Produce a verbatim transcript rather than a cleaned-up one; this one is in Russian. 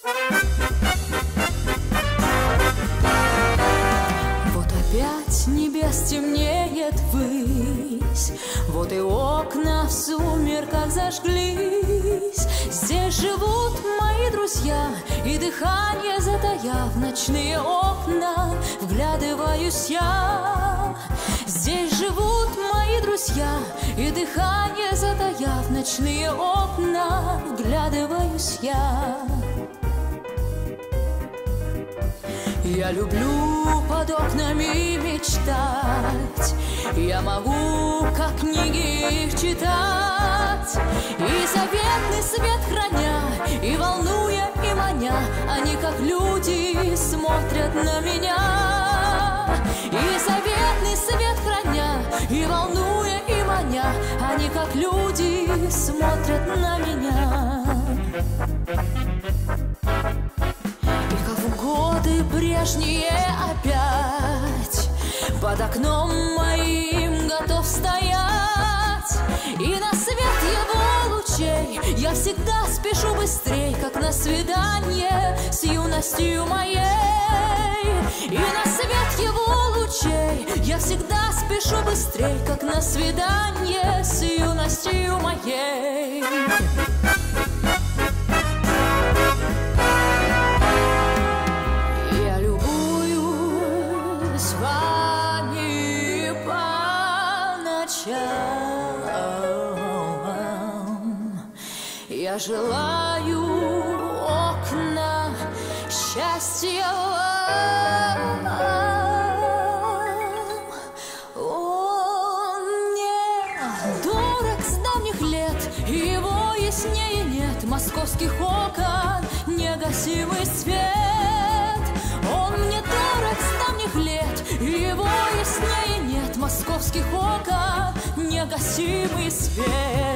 Вот опять небес темнеет ввысь, вот и окна в сумерках зажглись. Здесь живут мои друзья, и дыхание затаяв, ночные окна вглядываюсь я. Здесь живут мои друзья, и дыхание затаяв, ночные окна вглядываюсь я. Я люблю под окнами мечтать, я могу, как книги, их читать. И заветный свет храня, и волнуя, и маня, они, как люди, смотрят на меня. И заветный свет храня, и волнуя, и маня, они, как люди, смотрят на меня. Годы прежние опять под окном моим готов стоять. И на свет его лучей я всегда спешу быстрей, как на свидание с юностью моей. И на свет его лучей я всегда спешу быстрей, как на свидание с юностью моей. Вами по ночам я желаю окна счастья вам. Он мне дорог с давних лет, и его яснее нет московских окон, негасимый свет. Он мне дорог с давних лет, и его яснее нет московских окон, негасимый свет.